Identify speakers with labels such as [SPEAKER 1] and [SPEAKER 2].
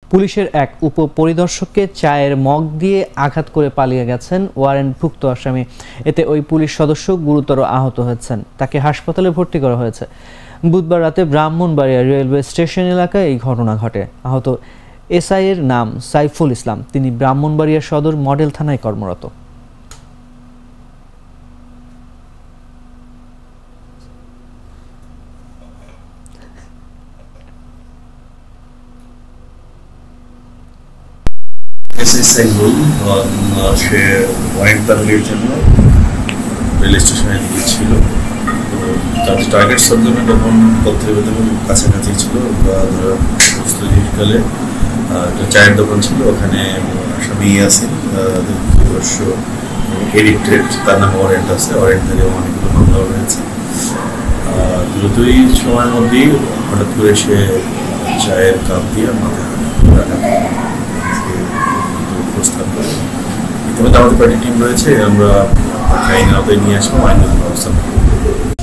[SPEAKER 1] পুলিশের এক উপপরিদর্শককে চায়ের মগ দিয়ে আঘাত করে পালিয়ে গেছেন ওয়ারেন্টভুক্ত আসামি। এতে ওই পুলিশ সদস্য গুরুতর আহত হয়েছেন, তাকে হাসপাতালে ভর্তি করা হয়েছে। বুধবার রাতে ব্রাহ্মণবাড়িয়া রেলওয়ে স্টেশন এলাকায় এই ঘটনা ঘটে। আহত এসআই এর নাম সাইফুল ইসলাম, তিনি ব্রাহ্মণবাড়িয়া সদর মডেল থানায় কর্মরত।
[SPEAKER 2] সাইফুল সে ওয়ারেন্ট তারুলির জন্য রেল স্টেশনে গিয়েছিল। তো তার টার্গেট সজ্জনে তখন তথ্যের কাছাকাছি ছিল বা প্রস্তুতিকালে একটা চায়ের দোকান ছিল, ওখানে আসামি আছে অবশ্য এডিক্টেড, তার নামে ওয়ারেন্ট আছে, ওয়ারেন্ট থেকে অনেকগুলো মামলা রয়েছে। দ্রুতই সময়ের মধ্যেই হঠাৎ করে সে চায়ের কাপ দিয়ে মাথায় প্রস্তাব করে। ইতিমধ্যে আমাদের পার্টি টিম রয়েছে, আমরা আইনের আওতায় নিয়ে আসবো, আইনগত ব্যবস্থা।